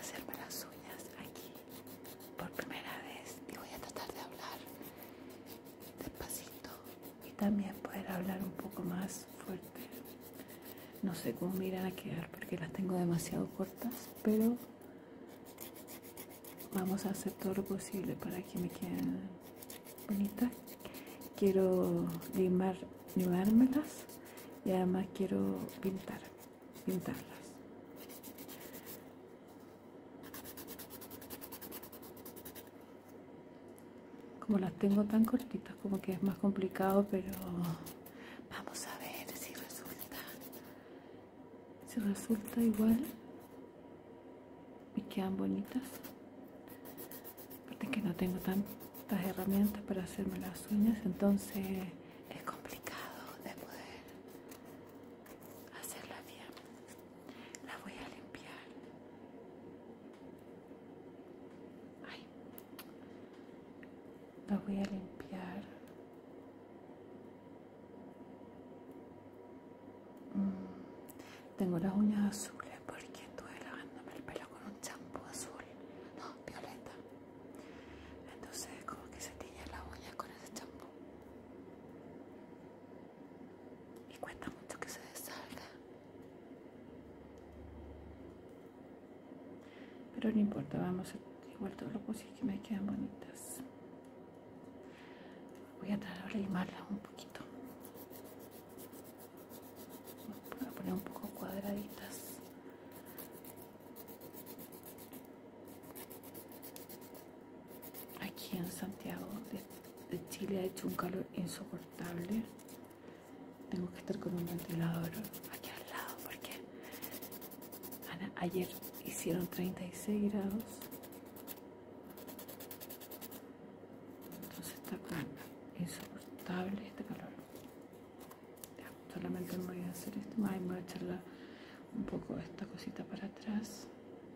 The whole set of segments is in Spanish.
hacerme las uñas aquí por primera vez y voy a tratar de hablar despacito y también poder hablar un poco más fuerte. No sé cómo me irán a quedar porque las tengo demasiado cortas, pero vamos a hacer todo lo posible para que me queden bonitas. Quiero limármelas y además quiero pintarlas. Como las tengo tan cortitas, como que es más complicado, pero vamos a ver si resulta. Si resulta igual, me quedan bonitas. Aparte que no tengo tantas herramientas para hacerme las uñas, entonces es complicado de poder hacerla bien. La voy a limpiar. Ay. La voy a limpiar. Tengo las uñas azules porque estuve lavándome el pelo con un champú azul, no, violeta. Entonces como que se tiñe las uñas con ese champú y cuesta mucho que se dessalga. Pero no importa, vamos a hacer igual todo lo posible que me queden bonitas. Voy a tratar de limarlas un poquito. Voy a poner un poco cuadraditas. Aquí en Santiago de Chile ha hecho un calor insoportable. Tengo que estar con un ventilador aquí al lado porque ayer hicieron 36 grados. Entonces está insoportable este calor. Ya, solamente me voy a hacer esto. Me voy a echarle un poco esta cosita para atrás.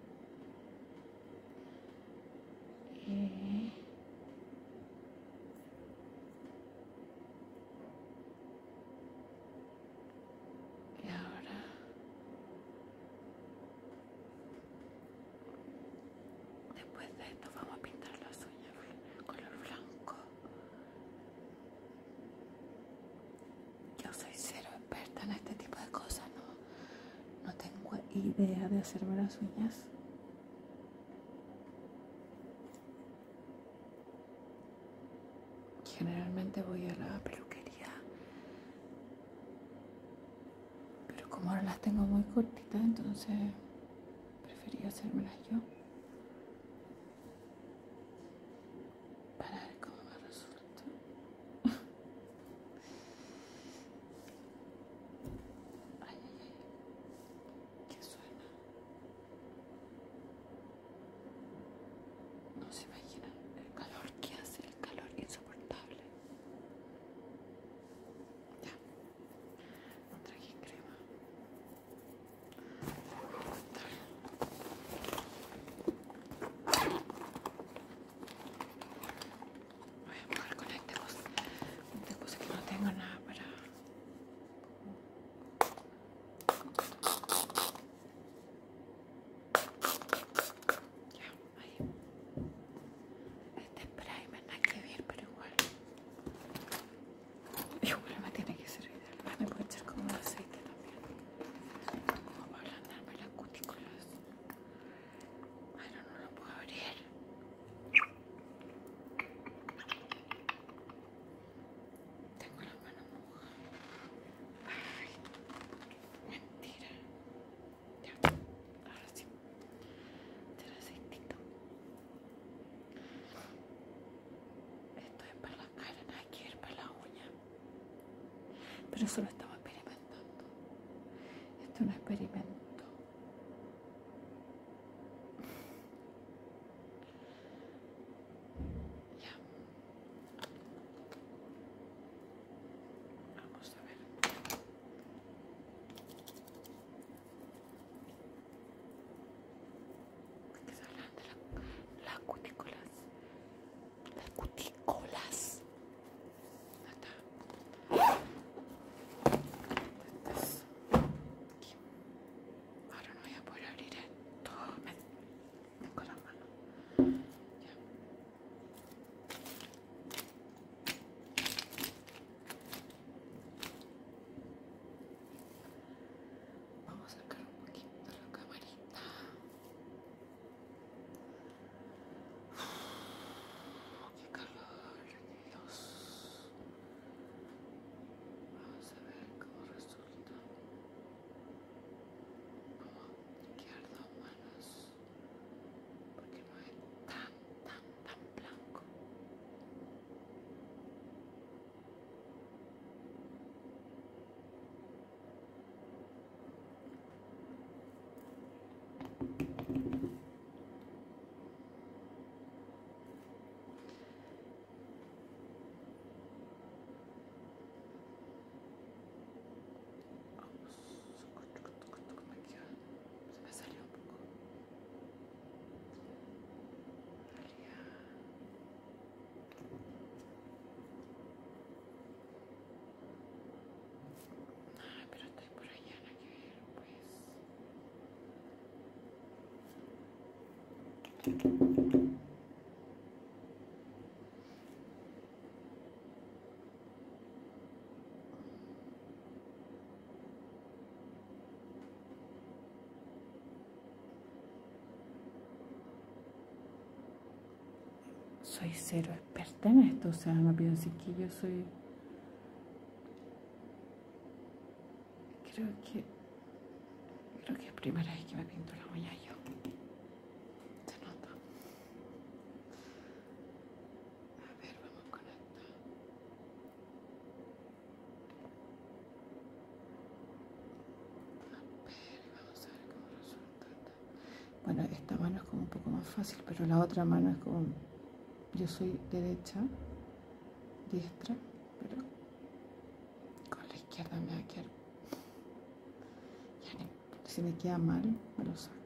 Y ahora después de esto vamos a pintar las uñas color blanco. Yo soy cero experta en este tipo de cosas, no tengo idea de hacerme las uñas. Generalmente voy a la peluquería, pero como ahora las tengo muy cortitas, entonces preferí hacérmelas yo para ver cómo me resulta. Ay, ay, ay, ¿qué suena? No se imaginan el calor que hace, el calor insoportable. Ya, no traje crema. Voy a jugar con esta cosa que no tengo nada para. Ya, ahí. Este primer nada que ver, pero igual me tiene que servir. Me puedo echar como un aceite también, como para ablandarme las cutículas. Bueno, no lo puedo abrir. Tengo las manos mojadas. Ay, mentira. Ya, ahora sí. Echar aceitito. Esto es para la cara, nada que ver para la uña. Pero eso lo estamos experimentando. Esto es un experimento. Ya. Vamos a ver. Que se hablan de las cutículas. Las cutículas. ¿Dónde está? Aquí. Soy cero experta en esto, o sea, no piensen que yo soy... Creo que es primera vez que me pinto la uña yo. Se nota. A ver, vamos con esta. A ver, vamos a ver cómo resulta esta. Bueno, esta mano es como un poco más fácil, pero la otra mano es como... Yo soy derecha, diestra, pero con la izquierda me va a quedar... Ya si me queda mal, me lo saco.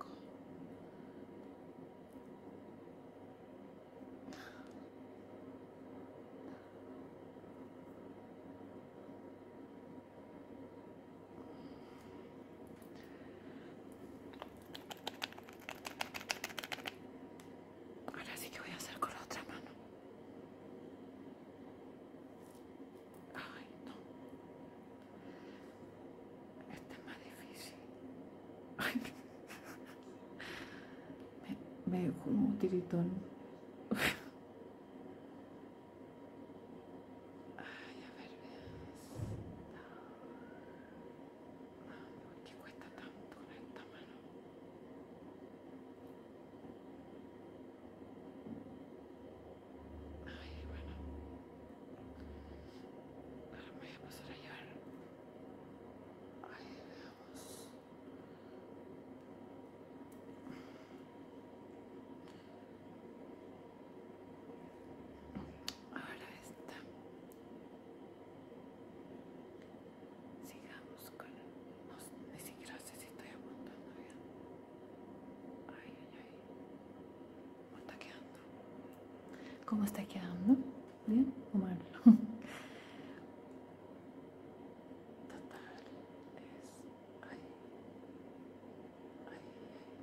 Ahora sí que voy a hacer con la otra mano. Ay, no. Este es más difícil. Ay, me dio como un tiritón. Ay, a ver, ¿por qué cuesta tanto con esta mano? Ay, bueno. Ahora me voy a pasar a llevar. Ay, veamos. Ahora esta. Sigamos con... No, ni siquiera sé si estoy apuntando bien. Ay, ay, ay. ¿Cómo está quedando? ¿Cómo está quedando? ¿Bien o mal? Total. Es... Ay, ay, ay.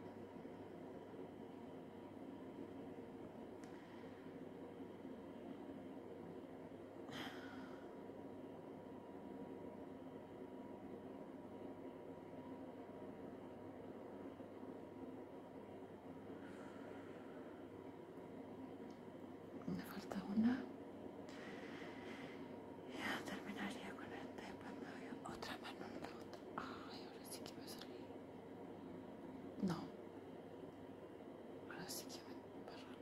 Me falta una. Ya terminaría con esta. Después me voy a otra mano en la otra. Ay, ahora sí que me salí. No. Ahora sí que me embarré.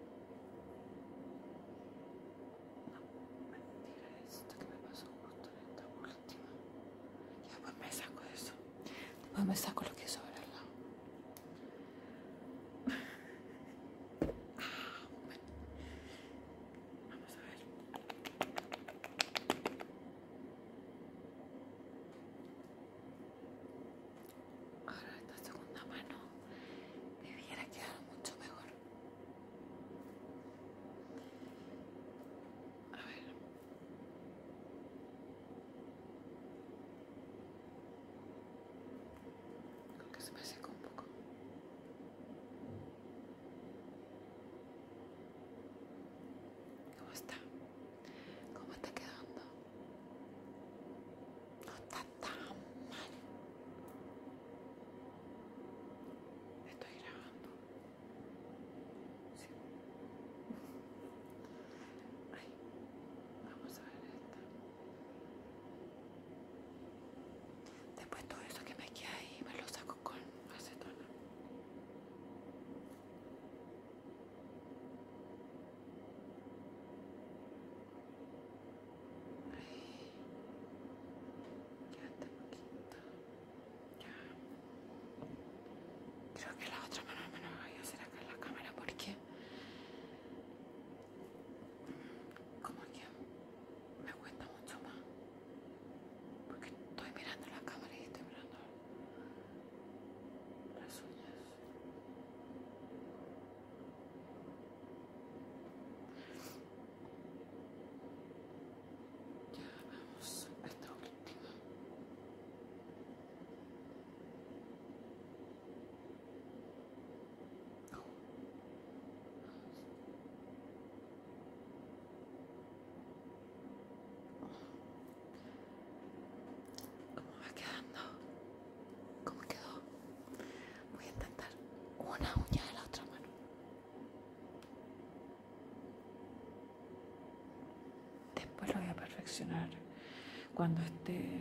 No, mentira, esto que me pasó justo en esta última. Y después me saco eso. Después me saco lo que sobra al lado. Bueno, vamos a ver. Ahora esta segunda mano me hubiera quedado mucho mejor. A ver. Creo que se reflexionar cuando esté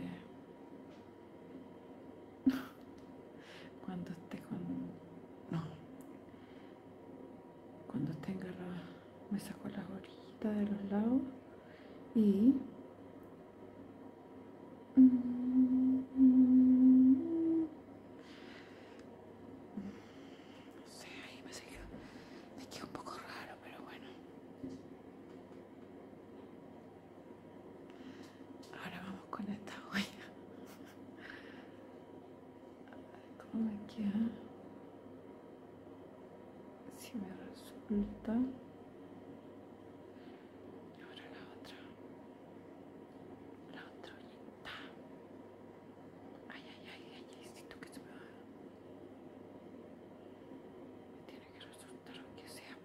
cuando tenga me saco las orillitas de los lados y no sé, ahí me queda un poco raro, pero bueno. Ahora vamos con esta olla. ¿Cómo me queda? Si me resulta. Ahora la otra ollita. Ay, siento que se me va. Me tiene que resultar aunque sea.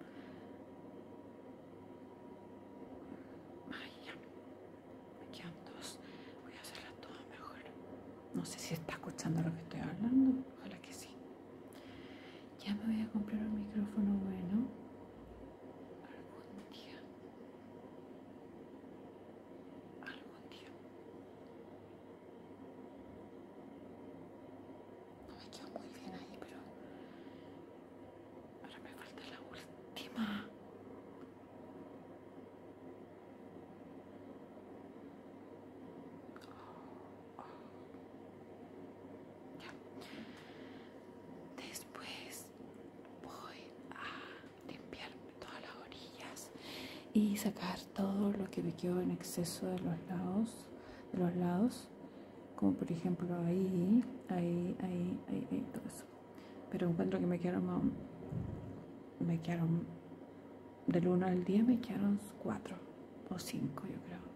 Ay, ya. Me quedan dos. Voy a hacerlas todas mejor. No sé si está escuchando lo que estoy hablando. Ojalá que sí. Ya me voy a comprar un micrófono bueno. Algún día. No me quedó muy bien ahí, pero ahora me falta la última. Ya. Después voy a limpiarme todas las orillas y sacar todo lo que me quedó en exceso de los lados, como por ejemplo ahí, todo eso. Pero encuentro que me quedaron del 1 al 10 me quedaron 4 o 5, yo creo.